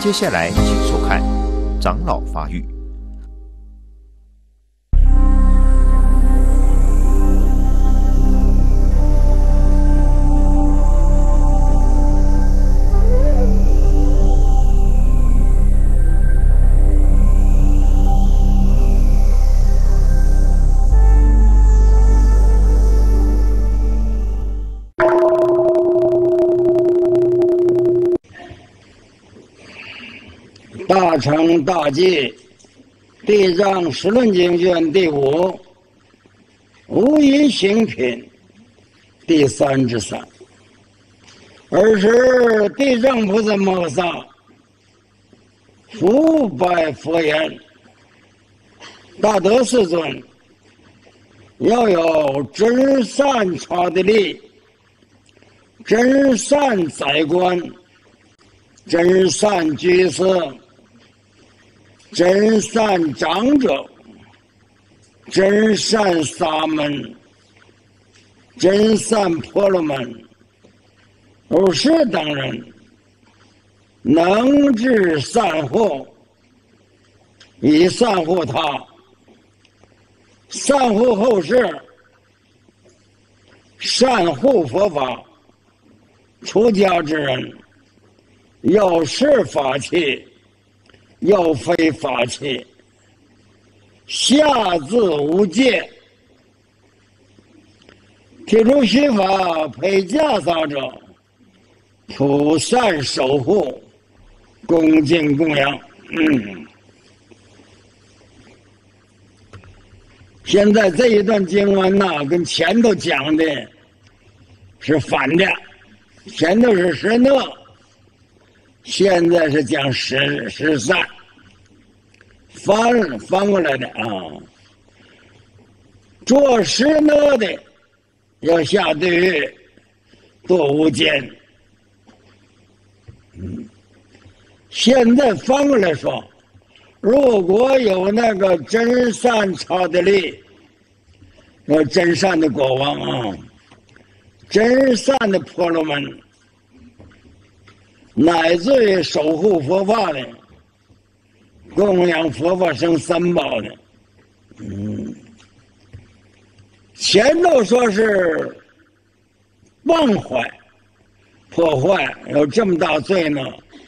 接下来请收看长老发育。 大乘大记地藏十论经卷第5无疑行品第3之3。尔时地藏菩萨摩诃萨伏拜佛言：大德世尊，要有真善超的力，真善宰官，真善居士，真善长者，真善沙门，真善婆罗门，如是等人，能治善护，以善护他，善护后世，善护佛法。出家之人，有是法器，又非法器，下自无界，提出须法配袈裟者，普善守护，恭敬供养。现在这一段经文呢，跟前头讲的是反的，前头是十恶，现在是讲十善，翻过来的啊。做十恶的要下地狱，堕无间。现在翻过来说，如果有那个真善超的力，真善的国王啊，真善的婆罗门，乃至于守护佛法的，供养佛法生三宝的，前头说是妄坏、破坏，有这么大罪呢。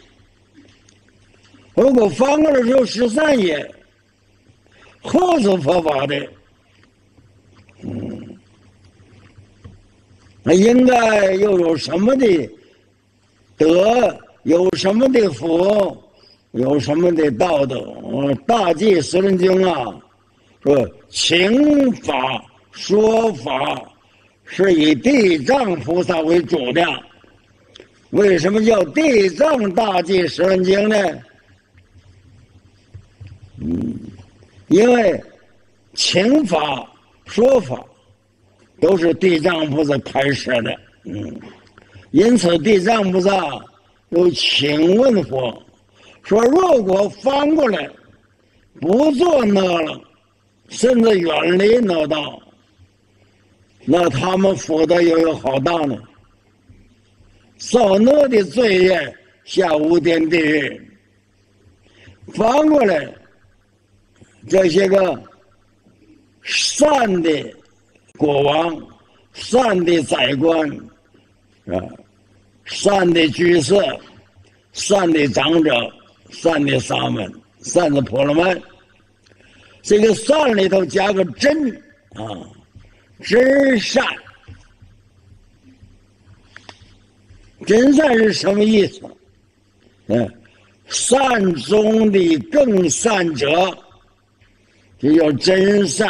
如果翻过来说十善业，护持佛法的，那应该又有什么的德，有什么的福，有什么的道德？大记十论经啊，说请法说法是以地藏菩萨为主的。为什么叫地藏大记十论经呢？因为请法说法都是地藏菩萨开设的，因此地藏菩萨又请问佛说：如果翻过来不做那了，甚至远离那道，那他们福德又有好大呢。造那的罪业下无间地狱，翻过来这些个善的国王、善的宰官善的居士、善的长者、善的沙门、善的婆罗门，这个善里头加个真啊，真善。真善是什么意思？善中的更善者，就叫真善。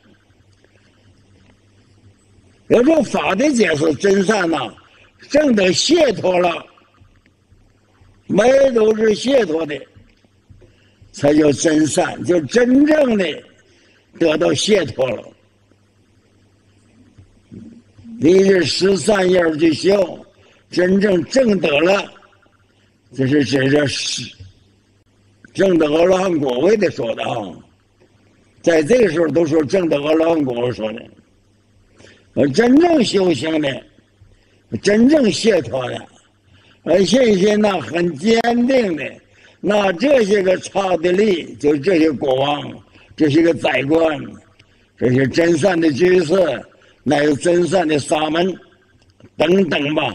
有这法的解释，真善呐，正得解脱了，没都是解脱的，才叫真善，就真正的得到解脱了。你是十善业去修，真正证得了，这是指着证得阿罗汉果位的说的啊。在这个时候都说证得阿罗汉果位说的。真正修行的，真正解脱的，而信心呢很坚定的， 那这些个刹帝利，就这些国王，这些个宰官，这些真善的居士，乃有真善的沙门等等吧，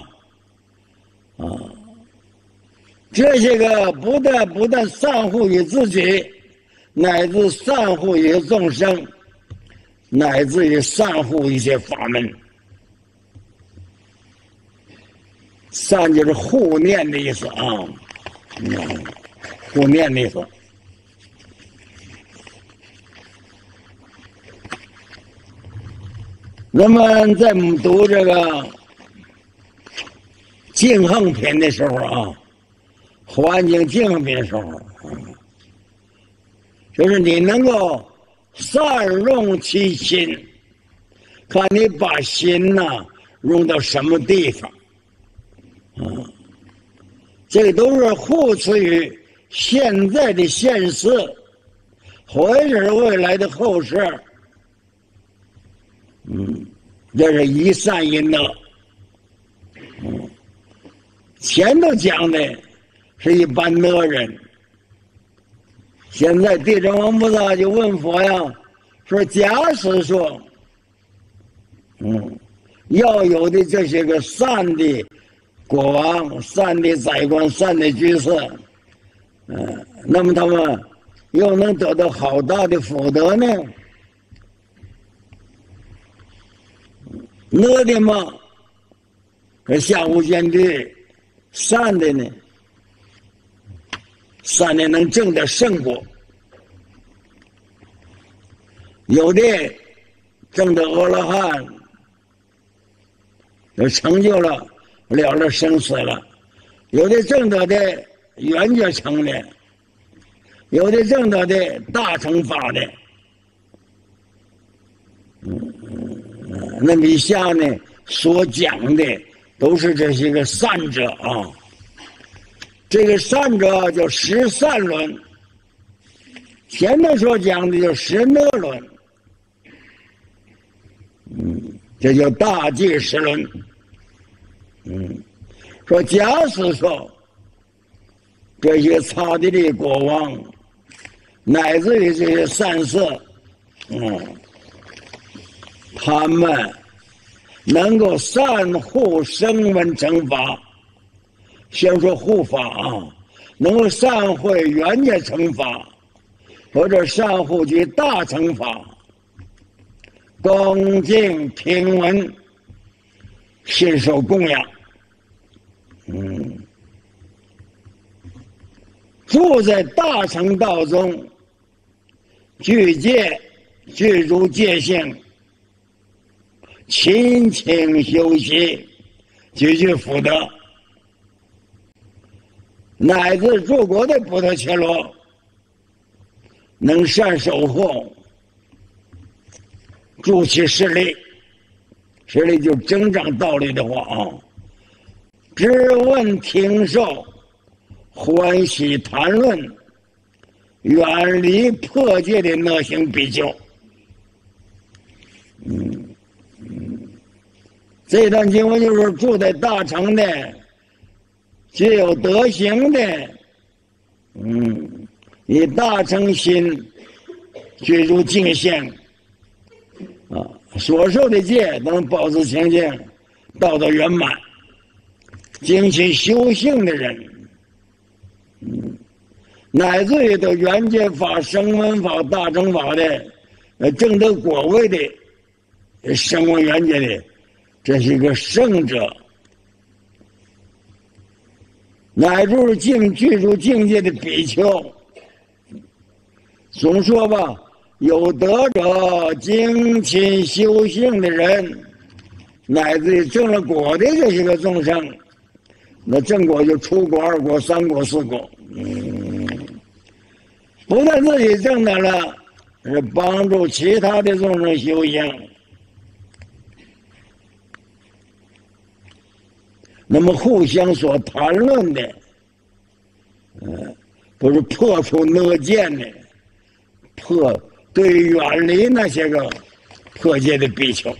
这些个不但善护于自己，乃至善护于众生，乃至于善护一些法门。善就是护念的意思啊，护念的意思。那么在我们读这个净行品的时候啊，环境净行品的时候，就是你能够善用其心，看你把心用到什么地方。这个都是护持于现在的现世，或者是未来的后世。这是一善一恶。前头讲的是一般恶人，现在地藏王菩萨就问佛呀，说假使说，要有的这些个善的国王、善的宰官、善的居士，那么他们又能得到好大的福德呢？恶的嘛，跟下无间地；善的呢，善的能证得圣果，有的证得阿罗汉，就成就了生死了；有的证得的圆觉成的，有的证得的大乘法的。那么以下呢所讲的都是这些个善者啊。这个善者叫十善论，前面所讲的叫十恶论，这叫大戒十论。说假使说这些刹帝利国王，乃至于这些善士，他们能够善护声闻乘法，先说护法能够善会圆觉乘法，或者善护及大乘法，恭敬听闻，信受供养，住在大乘道中，具戒，具足戒性，勤勤修习，积聚福德，乃至诸国的布特伽罗能善守护，助其势力，势力就增长道理的话知闻听受，欢喜谈论，远离破戒的恶行比丘。这段经文就是住在大乘的，具有德行的，以大乘心居住净性，所受的戒都能保持清净，道德圆满，精勤修行的人，乃至于都圆觉法、声闻法、大乘法的，证得果位的声闻圆觉的，这是一个圣者，乃至具足境界的比丘。总说吧，有德者、精勤修行的人，乃至于证了果的这些个众生，那正果就出果、二果、三果、四果，不但自己证得了，是帮助其他的众生修行。那么互相所谈论的，都是破除恶见的，对远离那些个破戒的比丘，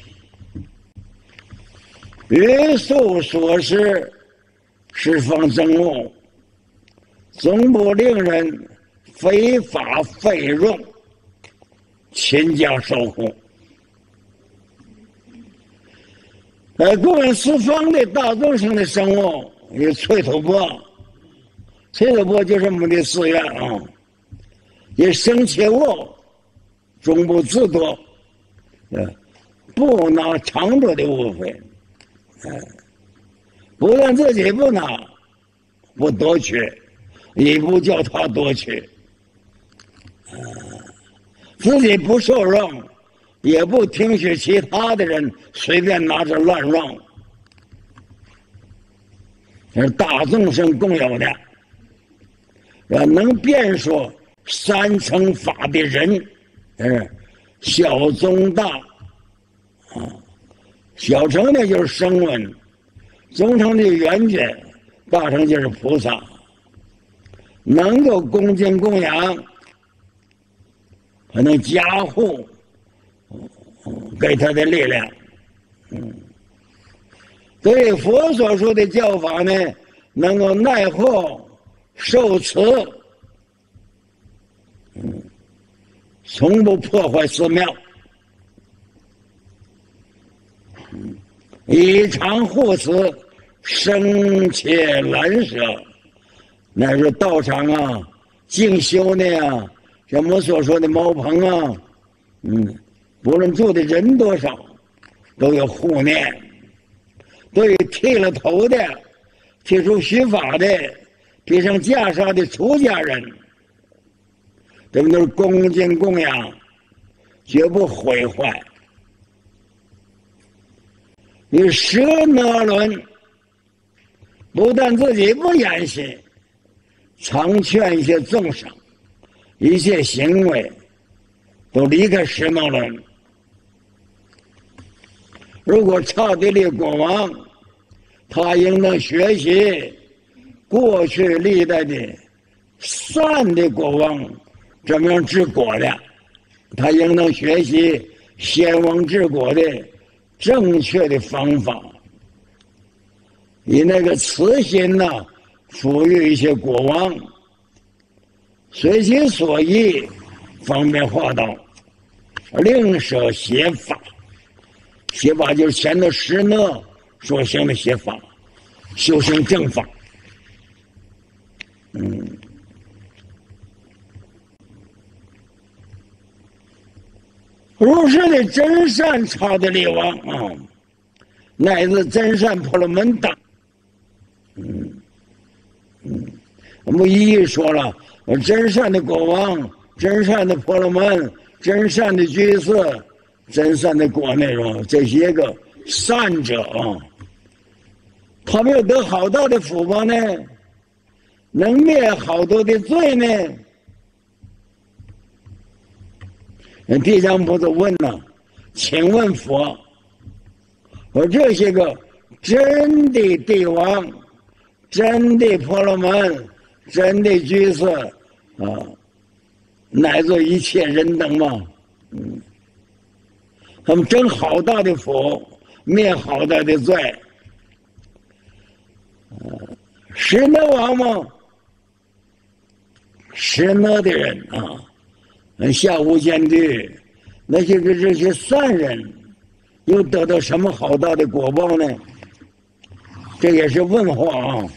于素所施，释放憎恶， 总不令人非法费用，倾家受苦。供应四方的大众性的生物，有崔土伯，崔土伯就是我们的寺院啊，也生切物，终不自夺，不拿常着的物费，不但自己不拿，不夺取，也不叫他夺取，自己不受用，也不听取其他的人随便拿着乱用，这是大众生共有的。能辩说三乘法的人，小中大，小乘呢就是声闻，中乘的缘觉，大乘就是菩萨，能够恭敬供养，还能加护给他的力量。对佛所说的教法呢，能够耐护受持，从不破坏寺庙，以常护持，生切兰舍，乃是道场啊，静修的呀，像我们所说的茅棚啊，不论住的人多少，都有护念。对于剃了头的、剃除须发的、披上袈裟的出家人，这们都是恭敬供养，绝不毁坏。你舍那伦，不但自己不言习，常劝一些众生，一切行为都离开舍那伦。如果刹帝利国王，他应当学习过去历代的善的国王怎么样治国的，他应当学习先王治国的正确的方法，以那个慈心呐，抚育一些国王，随其所依，方便化导，另舍邪法。邪法就是前头施那所行的邪法，修行正法。如是的真善刹帝利王啊，乃至真善婆罗门等，我们一一说了，真善的国王，真善的婆罗门，真善的居士，真善的国内容，这些个善者啊，他们要得好大的福报呢，能灭好多的罪呢。地藏菩萨问呢，请问佛，我这些个真的帝王、真的婆罗门、真的居士啊，乃至一切人等嘛，他们争好大的福，灭好大的罪。施那王嘛，施那的人啊，下无间地，那些个这些善人，又得到什么好大的果报呢？这也是问话啊。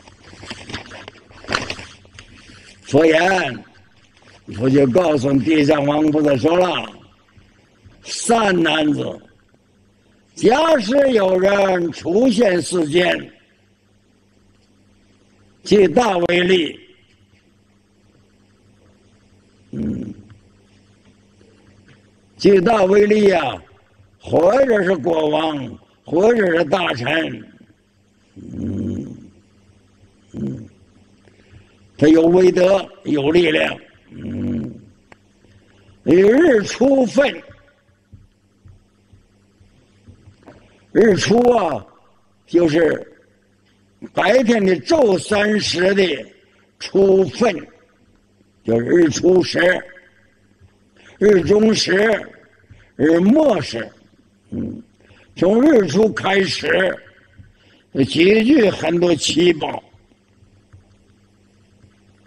佛言，佛就告诉地藏王菩萨说了：善男子，假使有人出现世间，即大为利。即大为利呀，或者是国王，或者是大臣，他有威德，有力量，日出分，日出啊，就是白天的昼三时的出分，就是日出时、日中时、日末时，从日出开始，集聚很多奇宝，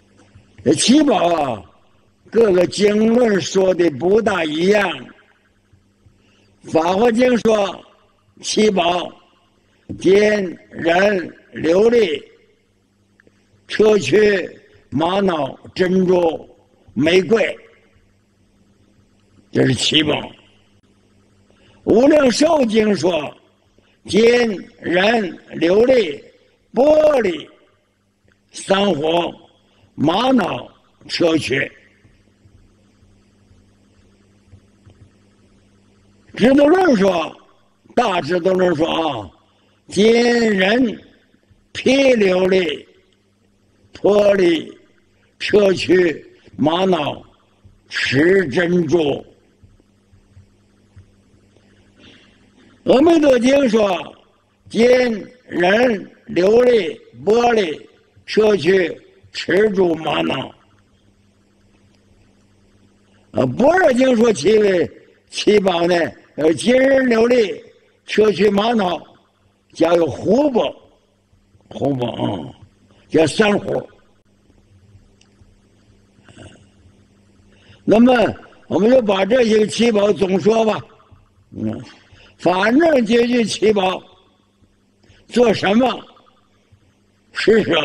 这七宝啊，各个经论说的不大一样。法华经说七宝：金、人、琉璃、砗磲、玛瑙、珍珠、玫瑰，这是七宝。无量寿经说金、人、琉璃、玻璃、珊瑚、玛瑙、砗磲。制度论说，大制度论说啊，金、人、毗琉璃、玻璃、砗磲、玛瑙、持珍珠。阿弥陀经说金、人、琉璃、玻璃、砗磲、持珠、玛瑙。般若经说七宝呢，金、人、琉璃、砗磲、玛瑙，加有湖宝，叫珊瑚。那么我们就把这些七宝总说吧，反正这些七宝做什么？施舍，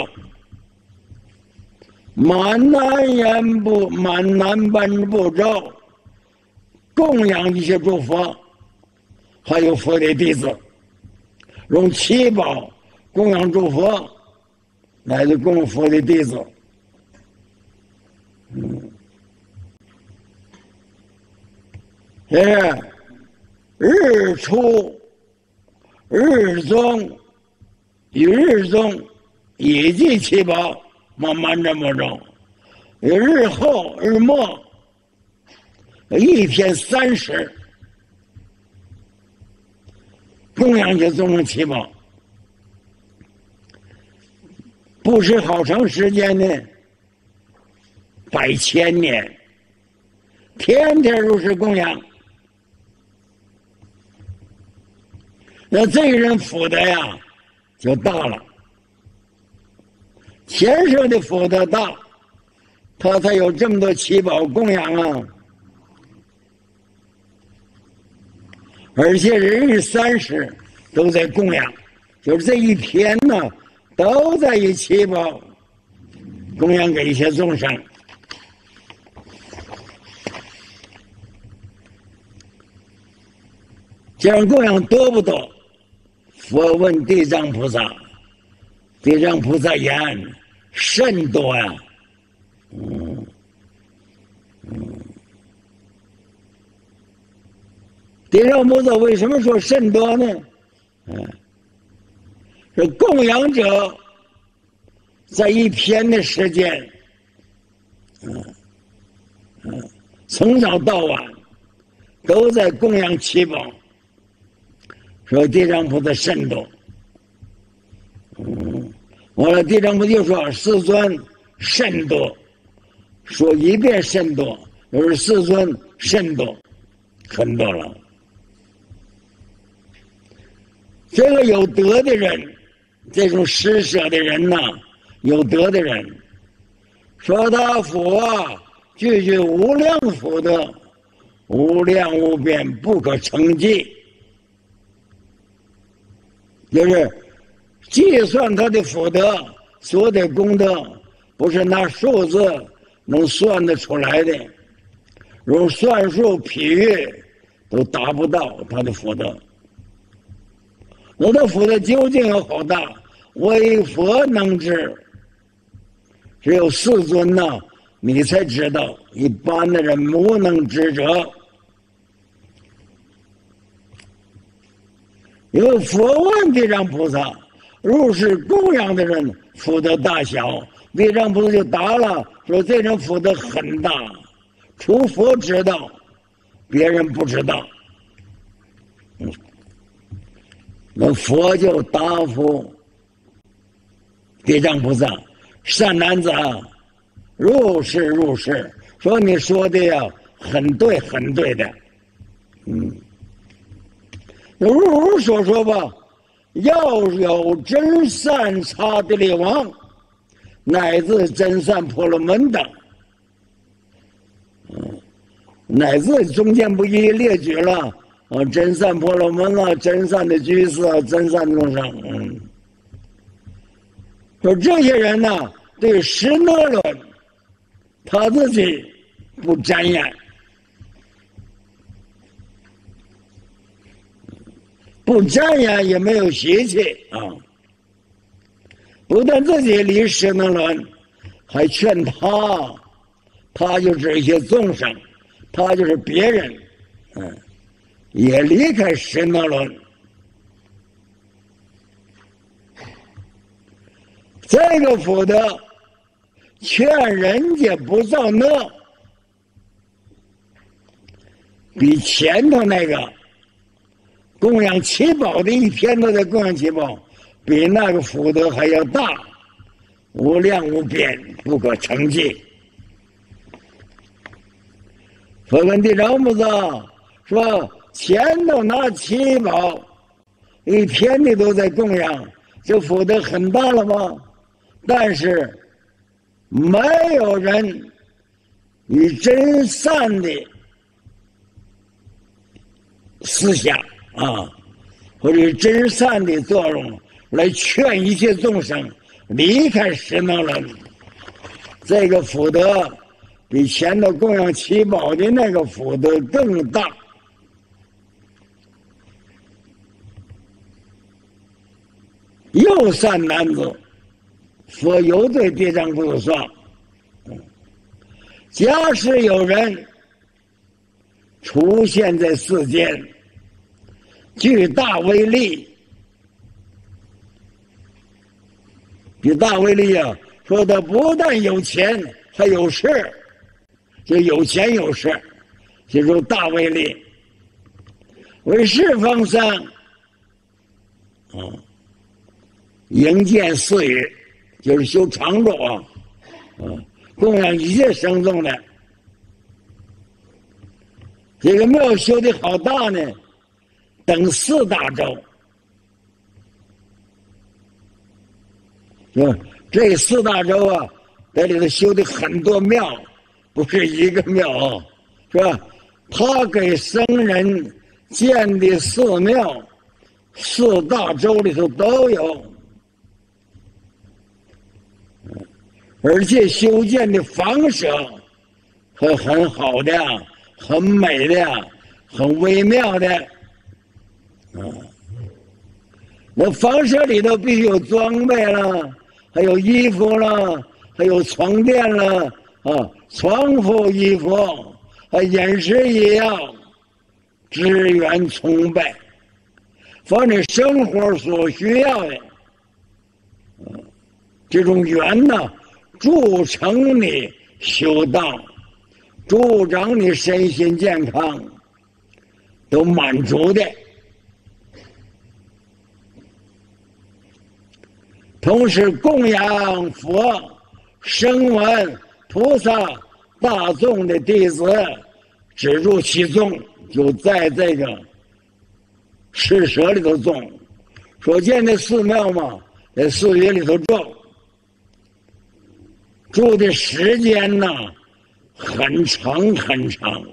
满南般步骤，供养一些诸佛，还有佛的弟子，用七宝供养诸佛，乃至供佛的弟子。这是日出、日中与日中以及七宝，慢慢这么着。日后、日末，一天30，供养就总共七宝，不是好长时间呢，百千年，天天如是供养。那这个人福德呀就大了，前世的福德大，他才有这么多七宝供养啊。而且日日30都在供养，就是这一天呢，都在以七宝供养给一些众生。这样供养多不多？佛问地藏菩萨，地藏菩萨言：甚多呀！地藏菩萨为什么说甚多呢？是供养者在一天的时间，从早到晚都在供养七宝。说地藏菩萨甚多，完了地藏菩萨就说世尊甚多，说一遍甚多，就是世尊甚多，很多了。这个有德的人，这种施舍的人呐，有德的人，说他福啊，句句无量福德，无量无边，不可称计。就是计算他的福德，所有的功德，不是拿数字能算得出来的，用算术比喻都达不到他的福德。我的福德究竟有好大，唯佛能知。只有世尊呐，你才知道，一般的人无能知者。因为佛问地藏菩萨，如是供养的人福德大小，地藏菩萨就答了，说这人福德很大，除佛知道，别人不知道。那佛就答复地藏菩萨：善男子啊，如是如是，说你说的呀，很对，很对的。如所说吧，要有真善刹帝利王，乃至真善婆罗门等， 乃至中间不一列举了真善婆罗门啊，真善的居士啊，真善众生。说这些人呢，对十那论他自己不沾染，不沾染也没有习气啊。不但自己离十那论，还劝他就是一些众生，他就是别人，也离开十那论。这个福德劝人家不造恶，比前头那个供养七宝的一天都在供养七宝，比那个福德还要大，无量无边，不可称计。佛跟地藏菩萨说，前头拿七宝一天的都在供养，这福德很大了吗？但是没有人以真善的思想或者真善的作用来劝一切众生离开十那论，这个福德比前头供养七宝的那个福德更大。又善男子，佛又对地藏菩萨说，假使有人出现在世间，具大威力，具大威力啊，说他不但有钱还有势，就有钱有势，就说大威力，为十方三营建寺宇，就是修常住供养一切生众的。这个庙修的好大呢，等4大洲。这4大洲啊，在里头修的很多庙，不是一个庙是吧？他给僧人建的寺庙，4大洲里头都有。而且修建的房舍很好的，很美的，很微妙的那房舍里头必须有装备了，还有衣服了，还有床垫了床铺衣服饮食也要支援充备，反正生活所需要的这种缘呢，助成你修道，助长你身心健康，都满足的。同时供养佛、声闻、菩萨、大众的弟子，只入其中，就在这个施舍里头种。所建的寺庙嘛，在寺院里头种。住的时间呢，很长很长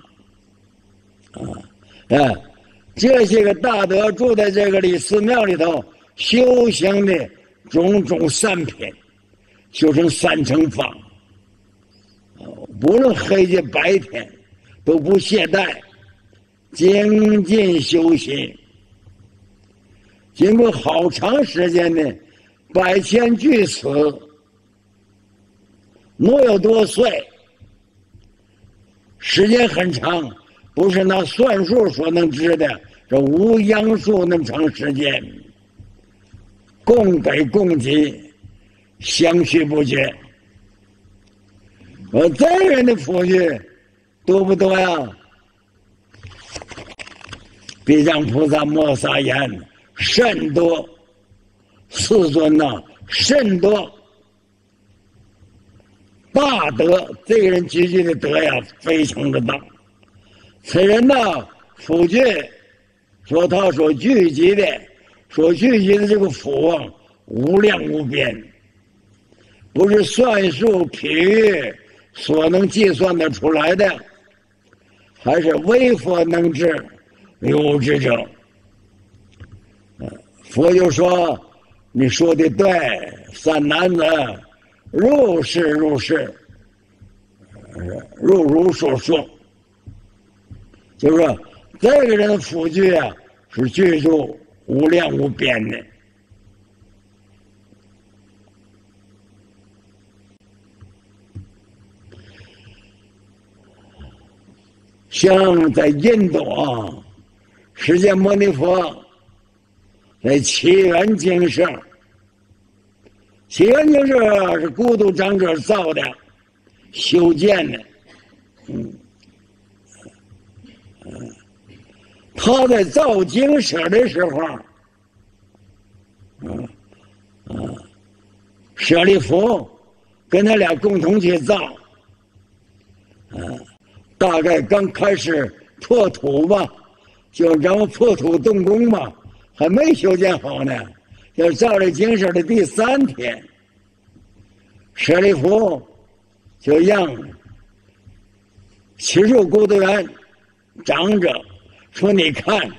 这些个大德住在这个寺庙里头，修行的种种善品，修成3乘法不论黑夜白天都不懈怠，精进修行。经过好长时间的百千俱死，莫有多岁，时间很长，不是拿算术所能知的，这无央数那么长时间，供给供给，相续不绝。这人的福裕多不多呀？地藏菩萨摩萨言甚多，世尊呐，甚多。大德，这个人积聚的德呀，非常的大。此人呢，福聚，说他所聚集的这个福啊，无量无边，不是算术譬喻所能计算得出来的。 还是为佛能治，有之者。佛就说：“你说的对，三男子如是如是，如所说。”就是说，这个人的福聚啊，是具足无量无边的。像在印度啊，释迦牟尼佛在起源经上，起源经是孤独长者造的，修建的。他在造经舍的时候，舍利弗跟他俩共同去造，大概刚开始破土吧，就咱们破土动工吧，还没修建好呢。要造这经舍的第3天，舍利弗就让奇树孤独园长者说：“你看，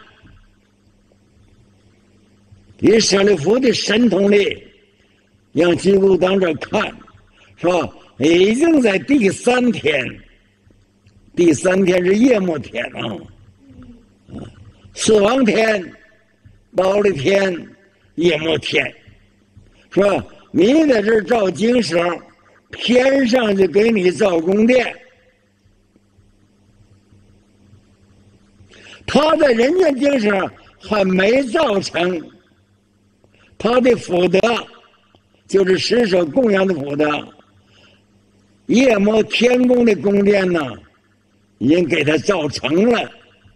以舍利弗的神通力，让基督长者看，说已经在第3天。”第3天是夜幕天啊，死亡天、报的天、夜幕天，说你在这造经舍，天上就给你造宫殿。他在人间经舍还没造成，他的福德就是施舍供养的福德，夜幕天宫的宫殿呢，已经给他造成了。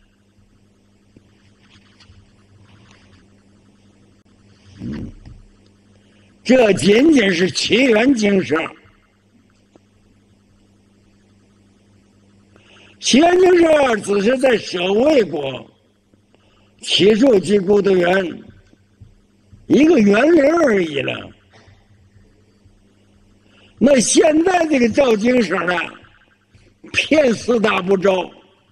这仅仅是起源经舍。起源经舍只是在舍卫国起初及孤独园一个园林而已了。那现在这个造经舍呢，遍4大部洲，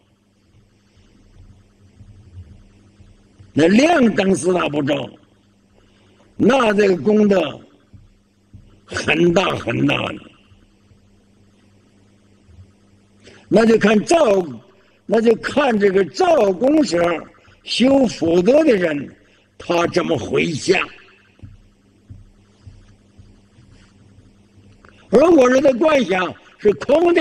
那亮灯4大部洲，那这个功德很大很大的。那就看这个造公舍修福德的人，他怎么回向。如果是他观想是空的，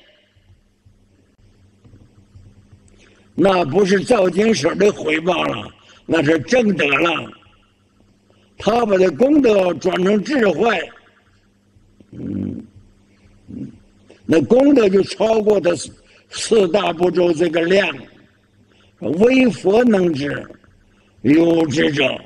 那不是造经舍的回报了，那是正德了。他把这功德转成智慧，那功德就超过他4大部洲这个量。为佛能知，有知者。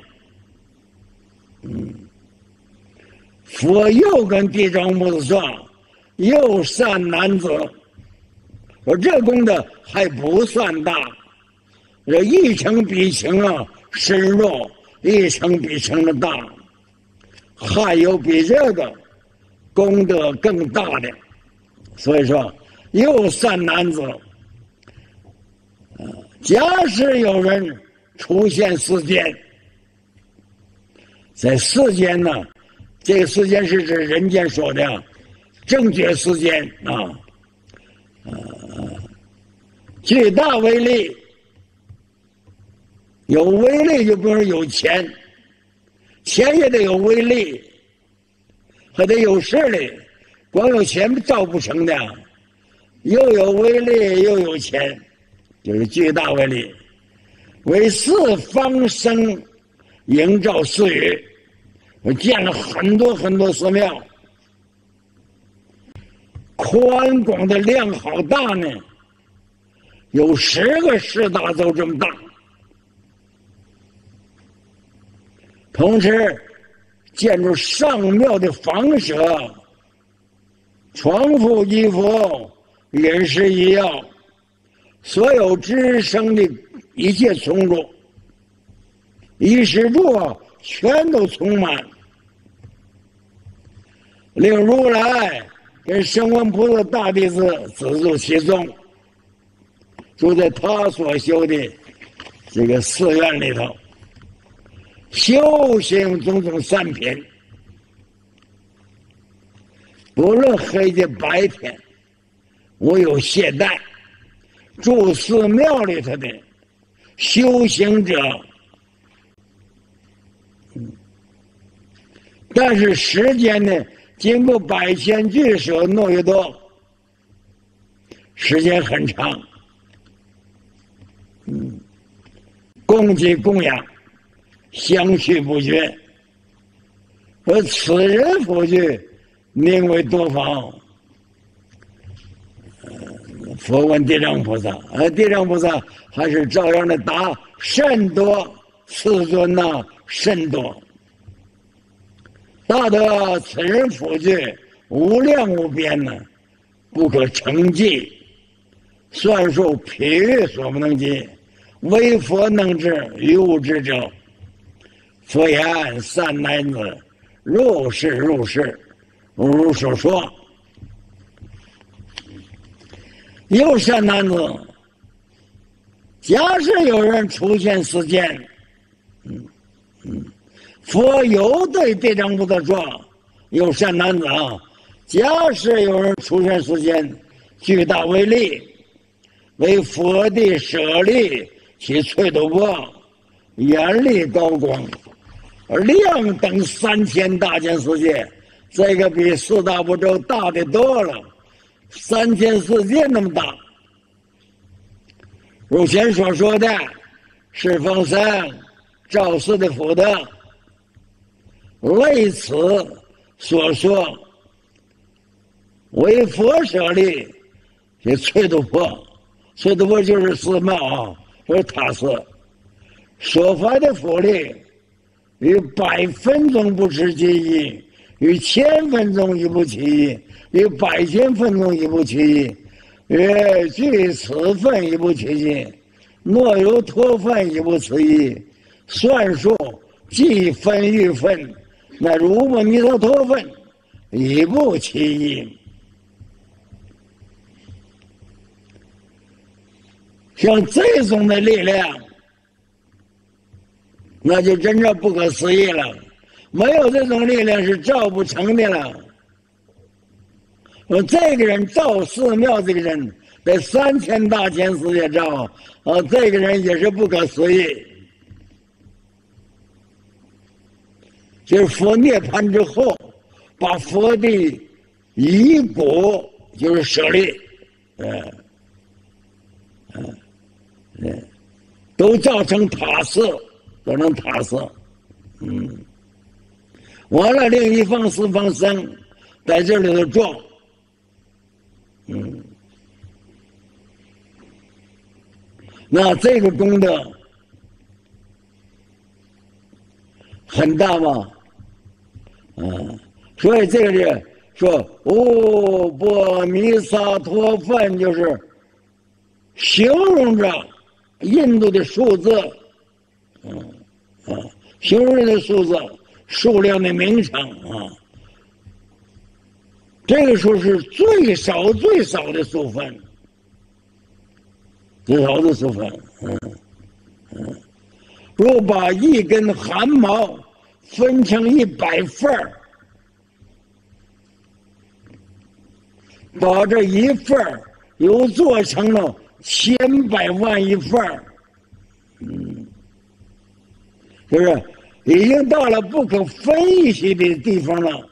佛又跟地藏菩萨说：“又善男子，我这功德还不算大，这一成比情啊深入，一成比成的大，还有比这个功德更大的。所以说，又善男子。假使有人出现世间，在世间呢，这个世间是指人间说的正觉世间啊。举大为例，有威力就不是有钱，钱也得有威力，还得有势力，光有钱造不成的，又有威力又有钱，就是巨大为例，为4方生营造寺宇，我建了很多很多寺庙，宽广的量好大呢，有10个4大洲这么大。同时建筑上庙的房舍，床铺衣服、饮食医药，所有知生的一切充足，衣食住全都充满，令如来跟声闻菩萨大弟子资助其中， 住在他所修的这个寺院里头，修行种种善品，不论黑天白天，无有懈怠。住寺庙里头的修行者，但是时间呢，经过百千俱舍诺耶多，时间很长。供给供养，相续不绝。而此人佛具，名为多方。佛问地藏菩萨，地藏菩萨还是照样的答：甚多，世尊呐，甚多。大德此人佛具，无量无边呢，不可称计，算数譬喻所不能及。唯佛能知，于物知者。佛言：善男子，如是如是，如所说。有善男子，假使有人出现世间，佛有对地藏菩萨说：有善男子啊，假使有人出现世间，巨大威力，为佛的舍利其翠斗波，眼力高光，亮等3000大千世界，这个比四大部洲大的多了，3000世界那么大。如前所说的，是方生照世的福德，类此所说，为佛舍利这翠斗波，翠斗波就是寺庙啊，就是塔寺。说法的佛力，与100分钟不持其意，与1000分钟亦不其意，与100千分钟亦不其意，与具此分亦不其意，若有托分亦不其意，算数计分欲分，那如果弥陀托分亦不其意。像这种的力量，那就真正不可思议了，没有这种力量是造不成的了。这个人造寺庙，这个人在3000大千世界造，这个人也是不可思议。就是佛涅槃之后，把佛的遗骨就是舍利，都造成塔寺，造成塔寺，完了另一方四方僧在这里头住，那这个功德很大吗？所以这个是说乌波弥萨陀梵，就是形容着印度的数字，形容的数字数量的名称啊。这个数是最少最少的数分，最少的数分。若把一根汗毛分成100份儿，把这一份儿又做成了千百万一份儿，就是已经到了不可分析的地方了。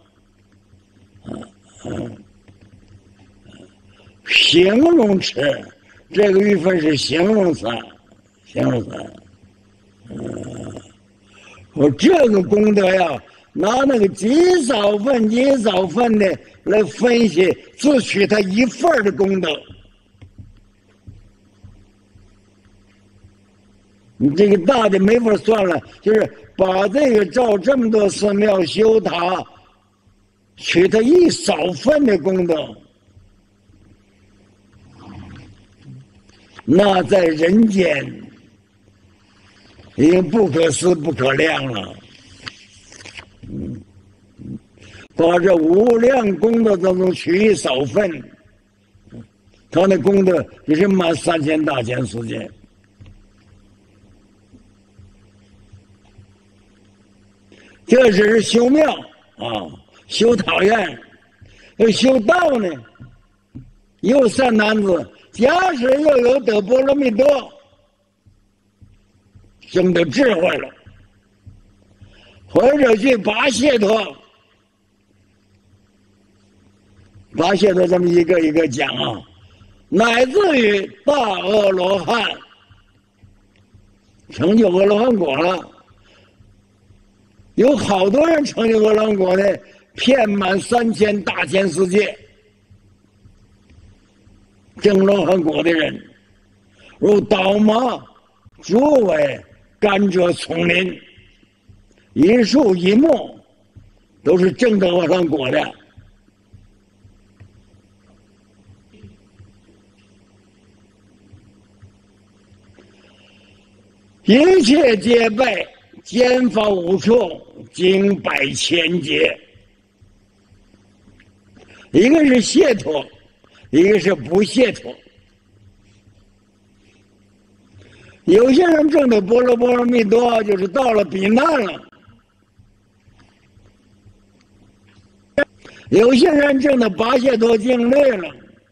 形容词，这个玉分是形容词，形容词。我这个功德呀，拿那个极少分极少分的来分析，只取他一份的功德。你这个大的没法算了，就是把这个造这么多寺庙修塔，取他一少分的功德，那在人间已经不可思不可量了。把这无量功德当中取一少分， 他的功德也是满3000大千世界。这是修庙啊，修桃园，修道呢，有3男子，假使又有得波罗蜜多，生得智慧了，或者去拔解脱。拔解脱这么一个一个讲啊，乃至于大阿罗汉，成就阿罗汉果了。有好多人成就阿罗汉果呢，遍满3000大千世界，证阿罗汉果的人，如倒马、竹苇、甘蔗、丛林，一树一木，都是证得阿罗汉果的。一切皆备，间法无处，经百千劫。一个是解脱，一个是不解脱。有些人证的波罗蜜多，就是到了彼岸了；有些人证的拔解脱境内了，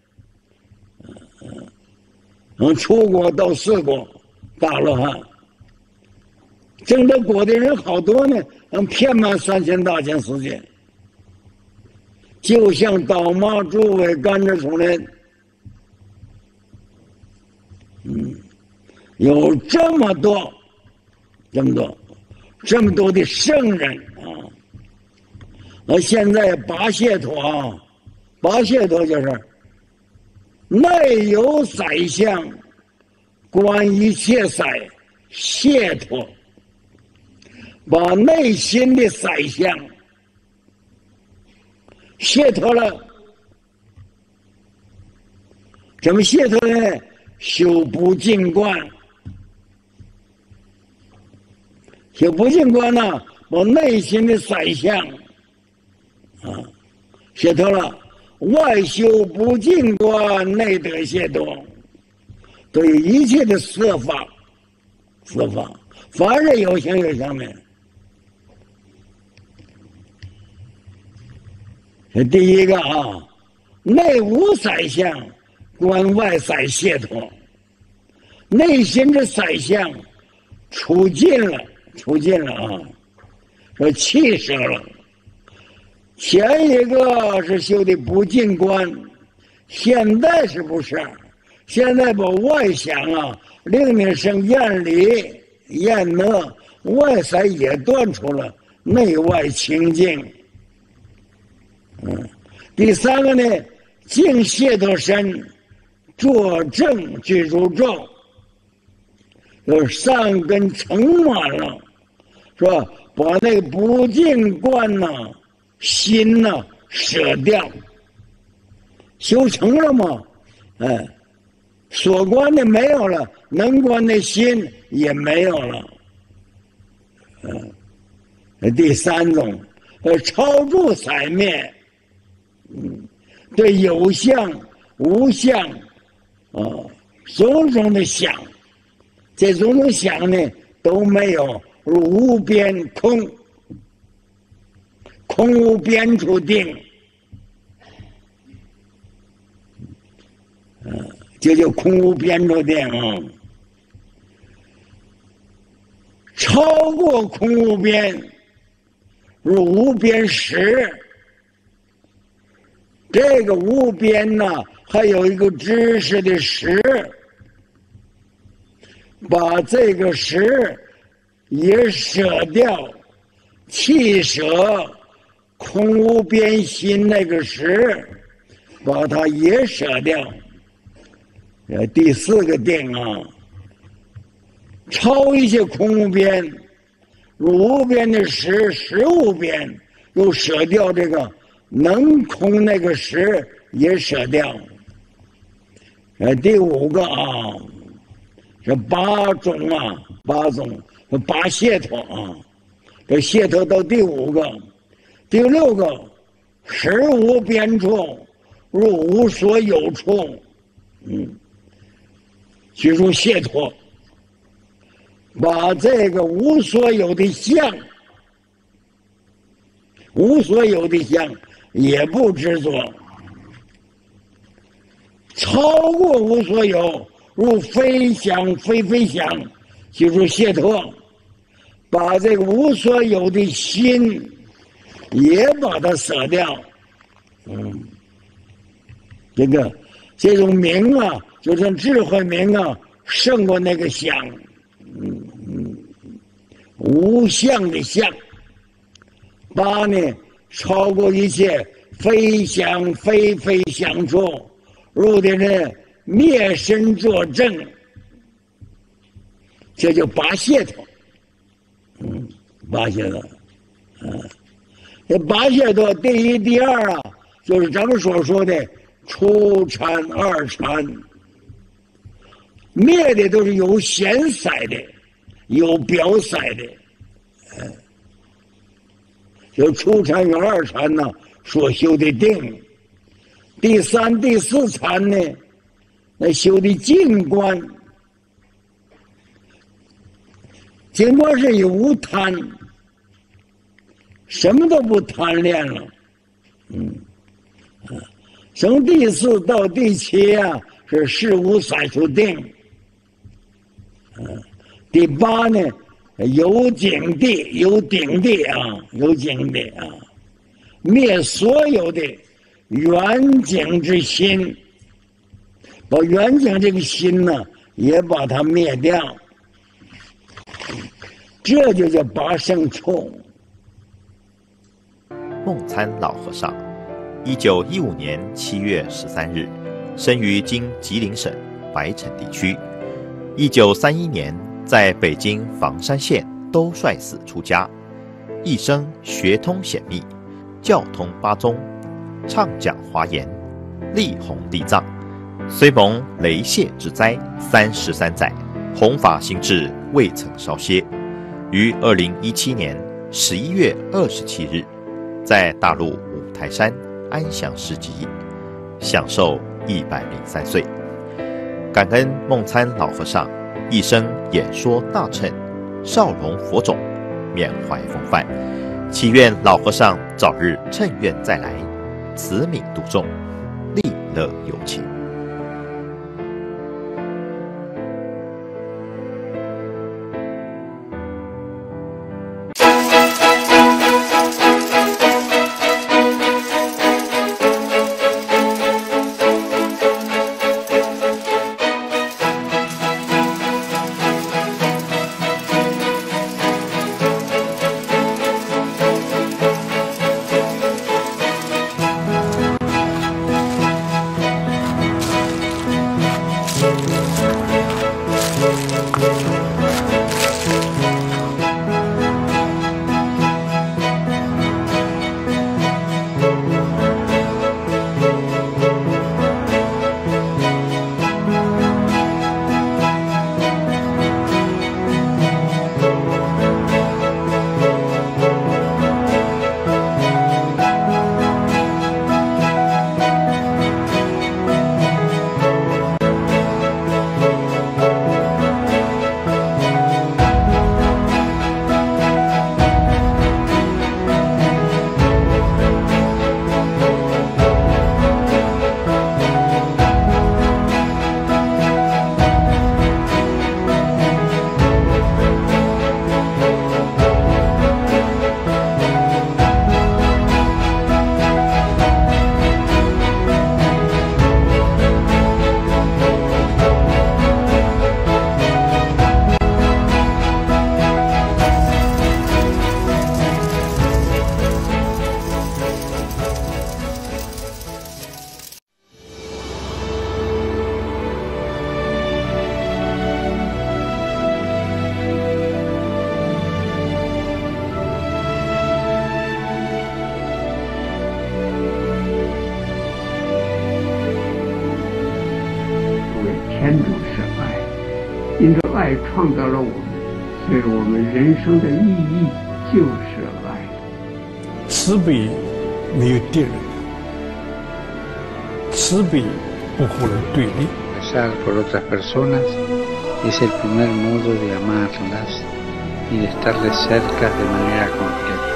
出国到4国大罗汉。证得果的人好多呢，遍满3000大千世界，就像倒马、竹苇、甘蔗、丛林，有这么多的圣人啊！现在拔解脱啊，拔解脱就是内有色相，观一切色，解脱。把内心的色相解脱了，怎么解脱呢？修不净观，修不净观呢，把内心的色相解脱了。外修不净观，内得解脱。对于一切的色法，凡是有形有相的。第一个啊，内无色相，观外色解脱。内心的色相出尽了啊，说弃舍了。前一个是修的不净观，现在是不是？现在把外想啊，令你生厌离、厌乐，外色也断除了，内外清净。第3个呢，净解脱身，坐正居住众，就是善根成满了，是吧？把那个不净观呐、心呐、舍掉，修成了吗？所观的没有了，能观的心也没有了。第3种，超住色灭。对有相无相种种的想，这种种想呢都没有，如无边空无边处定，这就空无边处定啊。超过空无边，如无边识。这个无边呢，还有一个知识的识，把这个识也舍掉，弃舍空无边心那个识，把它也舍掉。第4个定啊，超一些空无边，如无边的识，识无边，又舍掉这个。能空那个识也舍掉。第5个啊，这8种啊，8种拔解脱啊，这解脱到第5个。第6个，识无边处，如无所有处， 居住解脱，把这个无所有的相，无所有的相也不执着，超过无所有，如非想非非想，居住解脱，把这个无所有的心也把它舍掉。这种明啊，就是智慧明啊，胜过那个相，无相的相。八呢，超过一切非想非非想处，入的人灭身作正，这就八解脱。八解脱，这八解脱第一、第二啊，就是咱们所说的初禅、二禅，灭的都是有显色的，有表色的，就初禅与二禅呢，所修的定。第三、第四禅呢，那修的静观，静观是有无贪，什么都不贪恋了，从第四到第七啊，是事无三处定。第八呢，有景地，有定地啊，有景地啊，灭所有的远景之心，把远景这个心呢，也把它灭掉，这就叫八圣处。 梦参老和尚，1915年7月13日，生于今吉林省白城地区。1931年，在北京房山县兜率寺出家，一生学通显密，教通八宗，畅讲华严，力弘地藏。虽蒙雷泄之灾33载，弘法心志未曾稍歇。于2017年11月27日，在大陆五台山安详示寂，享寿103岁。感恩梦参老和尚一生演说大乘，少容佛种，缅怀风范，祈愿老和尚早日乘愿再来，慈悯度众，利乐有情。 天主是爱，因着爱创造了我们，所以我们人生的意义就是爱。 慈悲没有敌人的，慈悲不和人对立。 rezar por otras personas es el primer modo de amarlas y de estarles cerca de manera completa.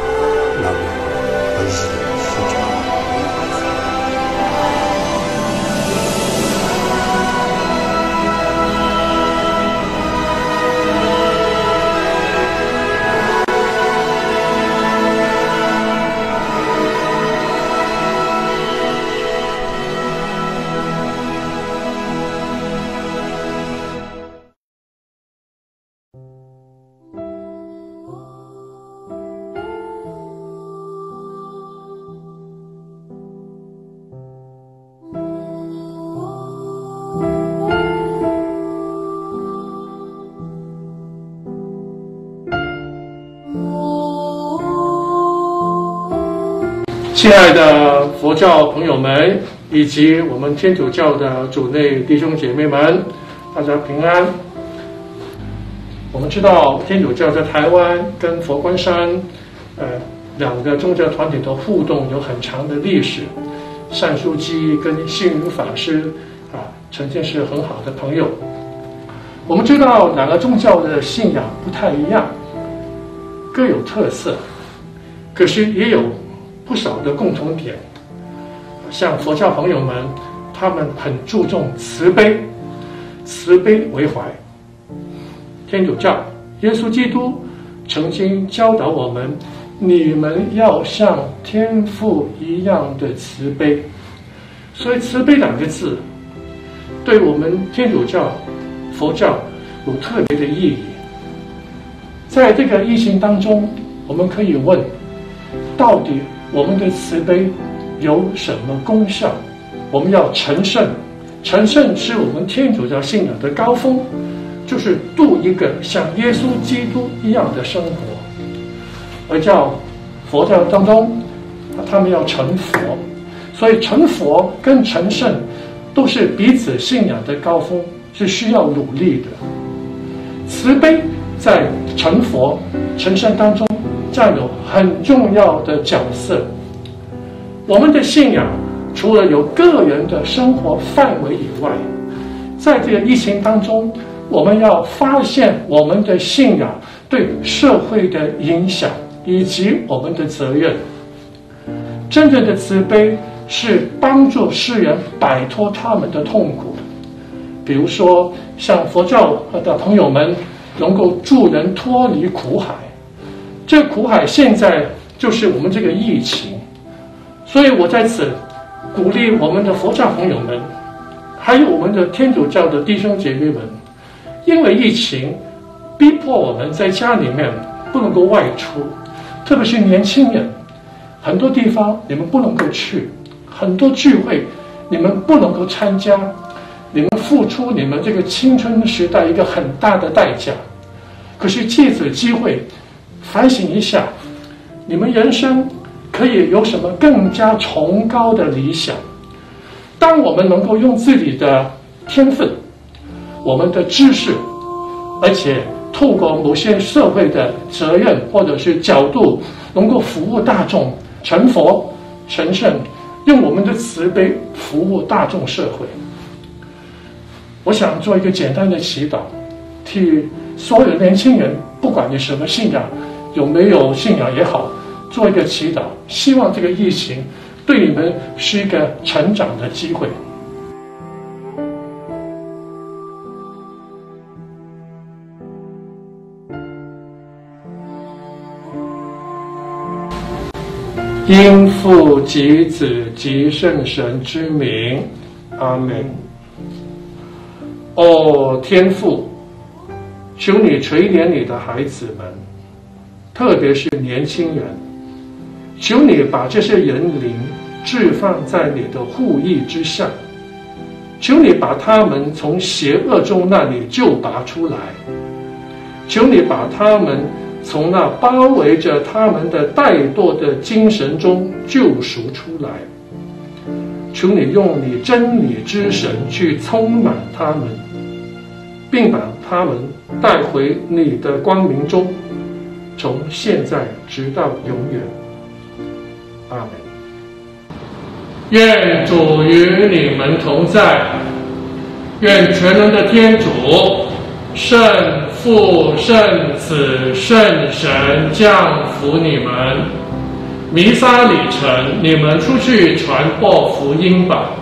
亲爱的佛教朋友们，以及我们天主教的主内弟兄姐妹们，大家平安。我们知道天主教在台湾跟佛光山两个宗教团体的互动有很长的历史。单书记跟星云法师曾经是很好的朋友。我们知道两个宗教的信仰不太一样，各有特色，可是也有不少的共同点。像佛教朋友们，他们很注重慈悲，慈悲为怀。天主教耶稣基督曾经教导我们，你们要像天父一样的慈悲。所以慈悲两个字对我们天主教佛教有特别的意义。在这个疫情当中，我们可以问，到底我们的慈悲有什么功效？我们要成圣，成圣是我们天主教信仰的高峰，就是度一个像耶稣基督一样的生活。而叫佛教当中，他们要成佛，所以成佛跟成圣都是彼此信仰的高峰，是需要努力的。慈悲在成佛、成圣当中占有很重要的角色。我们的信仰除了有个人的生活范围以外，在这个疫情当中，我们要发现我们的信仰对社会的影响以及我们的责任。真正的慈悲是帮助世人摆脱他们的痛苦，比如说像佛教的朋友们能够助人脱离苦海，这个苦海现在就是我们这个疫情。所以我在此鼓励我们的佛教朋友们，还有我们的天主教的弟兄姐妹们，因为疫情逼迫我们在家里面不能够外出，特别是年轻人，很多地方你们不能够去，很多聚会你们不能够参加，你们付出你们这个青春时代一个很大的代价。可是借此机会反省一下，你们人生可以有什么更加崇高的理想？当我们能够用自己的天分、我们的知识，而且透过某些社会的责任或者是角度，能够服务大众、成佛、成圣，用我们的慈悲服务大众社会。我想做一个简单的祈祷，替所有的年轻人，不管你什么信仰，有没有信仰也好，做一个祈祷，希望这个疫情对你们是一个成长的机会。因父及子及圣神之名，阿们。哦，天父，求你垂怜你的孩子们，特别是年轻人，求你把这些人灵置放在你的护佑之下，求你把他们从邪恶中那里救拔出来，求你把他们从那包围着他们的怠惰的精神中救赎出来，求你用你真理之神去充满他们，并把他们带回你的光明中，从现在直到永远。阿们。愿主与你们同在， 愿全能的天主、圣父、圣子、圣神降福你们。弥撒礼成，你们出去传播福音吧。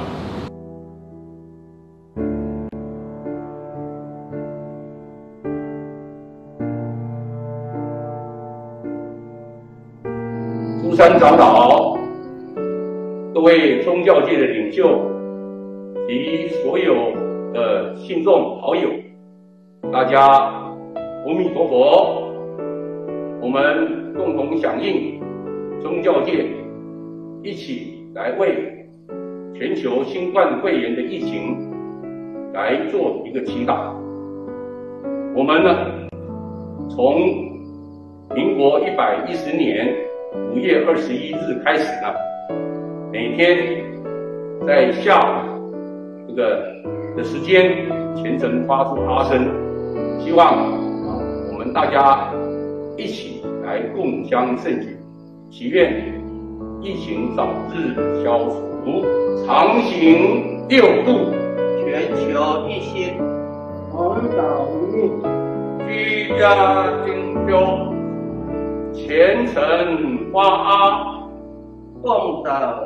诸山长老、各位宗教界的领袖及所有的信众好友，大家阿弥陀佛！我们共同响应宗教界，一起来为全球新冠肺炎的疫情来做一个祈祷。我们呢，从民国110年5月21日开始呢，每天在下午这个的时间虔诚发出阿声，希望我们大家一起来共襄盛举，祈愿疫情早日消除，常行6度， 全球一心，广岛无逆， 居家精修，虔诚发阿， 共导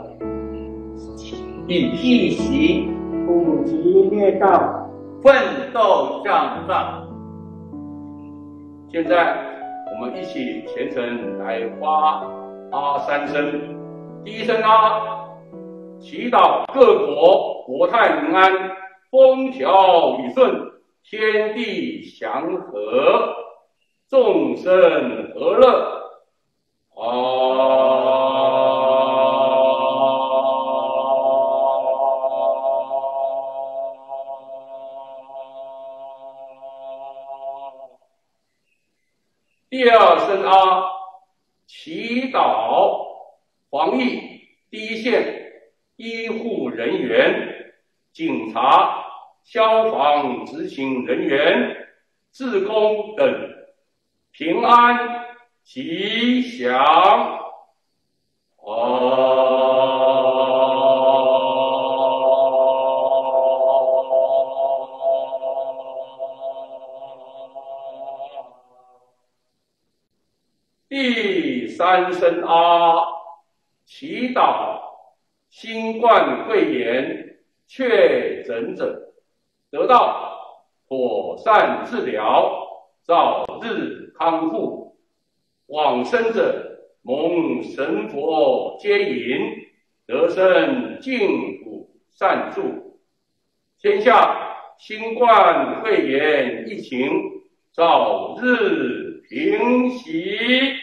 一习，普及灭道， 奋斗向上。现在我们一起虔诚来发阿3声。第一声阿，祈祷各国国泰民安，风调雨顺，天地祥和，众生和乐。第二声阿，祈祷防疫第一线医护人员、警察、消防执勤人员、志工等平安吉祥。第三声阿，祈祷新冠肺炎确诊者得到妥善治疗，早日康复，往生者蒙神佛接引，得生净土善住，天下新冠肺炎疫情早日平息。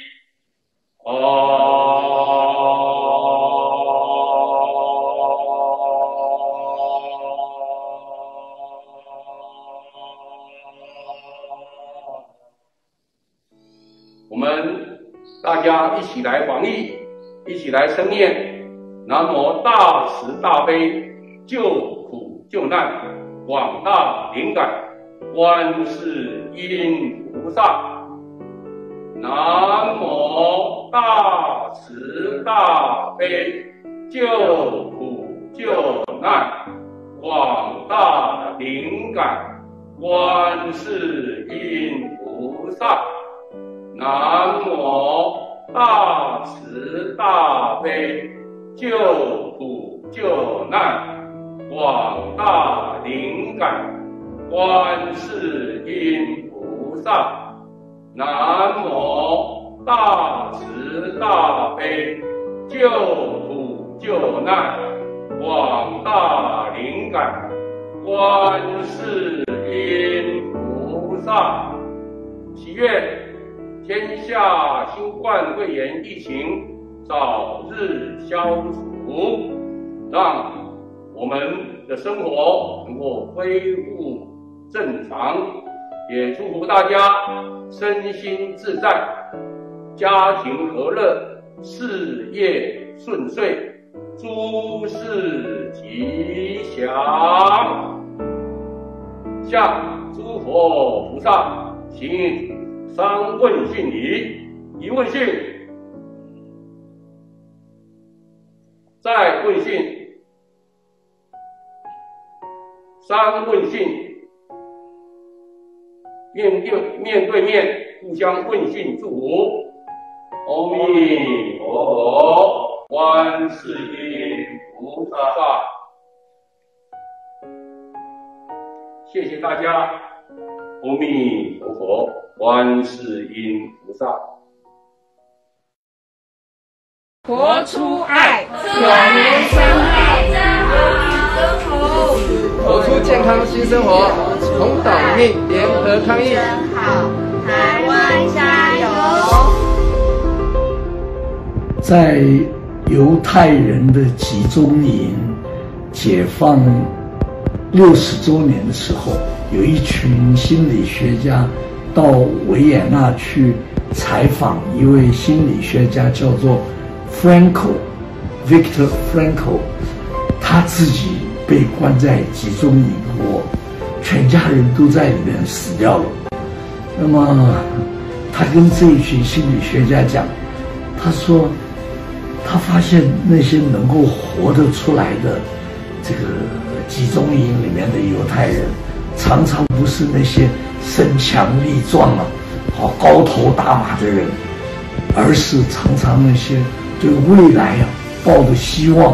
我们大家一起来防疫，一起来称念南无大慈大悲救苦救难广大灵感观世音菩萨。南无大慈大悲救苦救难广大灵感观世音菩萨。南无大慈大悲救苦救难广大灵感观世音菩萨。南无大慈大悲救苦救难广大灵感观世音菩萨。祈愿天下新冠肺炎疫情早日消除，让我们的生活能够恢复正常，也祝福大家身心自在，家庭和乐，事业顺遂，诸事吉祥。向诸佛菩萨行3问讯礼。一问讯，再问讯三问讯，面对面互相问讯祝福。阿弥陀佛，观世音菩萨。谢谢大家。阿弥陀佛，观世音菩萨。 活出爱，我们相爱真好， 活出健康新生活，同岛内联合抗疫， 真好，台湾加油！ 在犹太人的集中营解放60周年的时候，有一群心理学家到维也纳去采访一位心理学家，叫做Victor Frankl， 他自己被关在集中营过，全家人都在里面死掉了。那么他跟这一群心理学家讲，他说他发现那些能够活得出来的这个集中营里面的犹太人，常常不是那些身强力壮高头大马的人，而是常常那些对未来抱着希望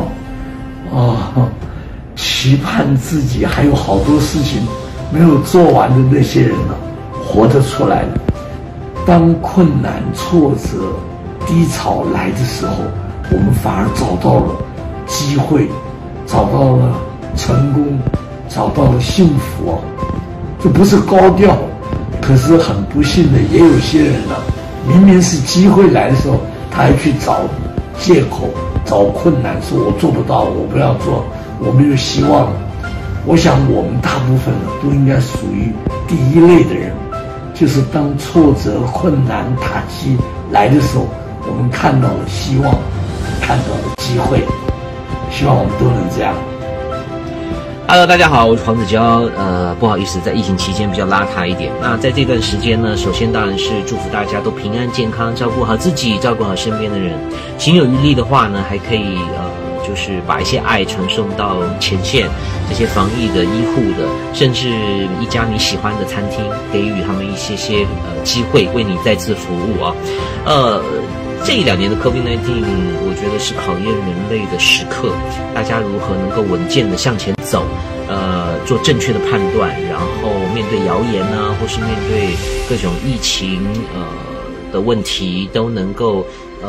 期盼自己还有好多事情没有做完的那些人活得出来了。当困难、挫折、低潮来的时候，我们反而找到了机会，找到了成功，找到了幸福这不是高调，可是很不幸的，也有些人明明是机会来的时候，他还去找借口、找困难，说我做不到，我不要做，我没有希望。我想我们大部分都应该属于第一类的人，就是当挫折、困难、打击来的时候，我们看到了希望，看到了机会，希望我们都能这样。 Hello， 大家好，我是黄子佼。不好意思，在疫情期间比较邋遢一点。那在这段时间呢，首先当然是祝福大家都平安健康，照顾好自己，照顾好身边的人。行有余力的话呢，还可以就是把一些爱传送到前线，这些防疫的、医护的，甚至一家你喜欢的餐厅，给予他们一些机会，为你再次服务啊。这1-2年的 COVID-19， 我觉得是考验人类的时刻，大家如何能够稳健的向前走，做正确的判断，然后面对谣言啊，或是面对各种疫情的问题，都能够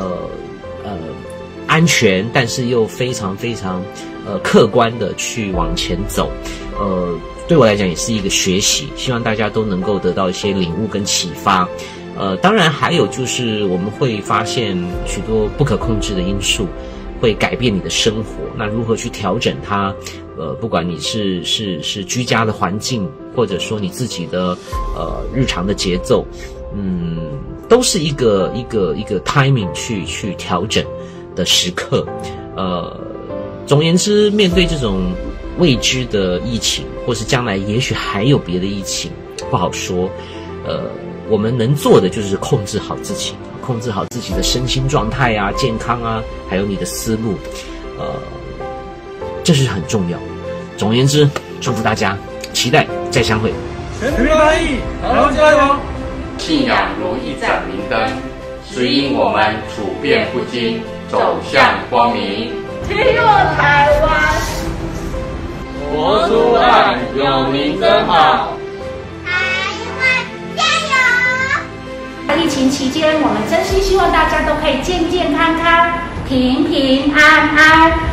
安全，但是又非常非常客观的去往前走。对我来讲也是一个学习，希望大家都能够得到一些领悟跟启发。当然还有就是我们会发现许多不可控制的因素会改变你的生活，那如何去调整它？不管你是居家的环境，或者说你自己的日常的节奏，都是一个 timing 去调整的时刻。总而言之，面对这种未知的疫情，或是将来也许还有别的疫情，不好说。我们能做的就是控制好自己，控制好自己的身心状态啊、健康啊，还有你的思路，这是很重要。总而言之，祝福大家，期待再相会。 全民防疫，台湾加油！ 信仰如一盏明灯，指引我们处变不惊，走向光明。 天佑台湾， 活出爱，有您真好。 疫情期间，我们真心希望大家都可以健健康康、平平安安。